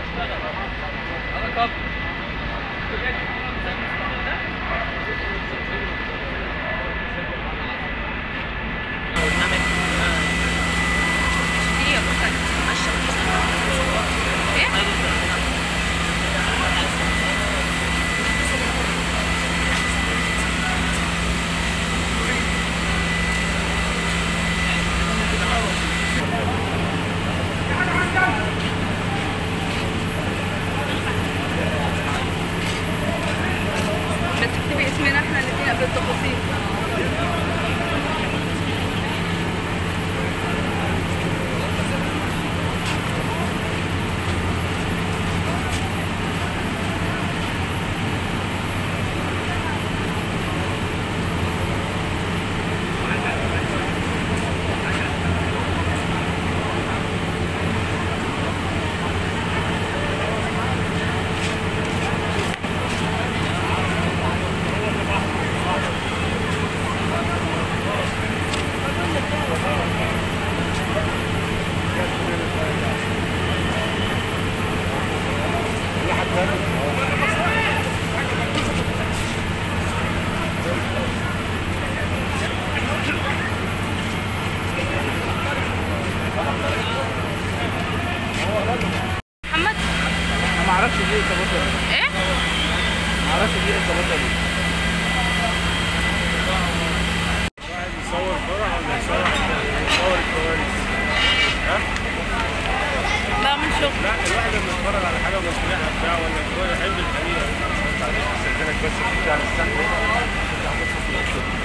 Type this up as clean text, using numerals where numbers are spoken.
اسمنا احنا الاثنين قبل التفاصيل. محمد ما اعرفش دي ارتباطها ايه؟ ما اعرفش دي ارتباطها ليه. واحد يصور فرح ولا يصور الكواليس؟ ها؟ بعمل شغل. لا الواحد لما يتفرج على حاجه مصريه بتاع ولا هو يحب الحقيقه. معلش استاذنك بس على الساعه